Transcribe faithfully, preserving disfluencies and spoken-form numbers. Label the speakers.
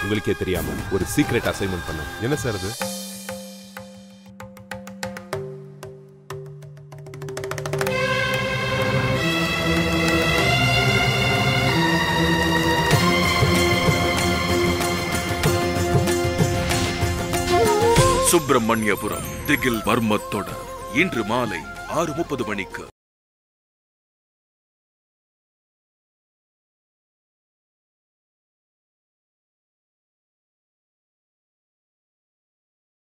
Speaker 1: உங்களுக்கே தெரியாம ஒரு சீக்ரெட் அசைன்மெண்ட் பண்ண. என்ன சார் அது?
Speaker 2: சுப்பிரமணியபுரம் திகில் மர்மத்தொடர் இன்று மாலை ஆறு முப்பது மணிக்கு.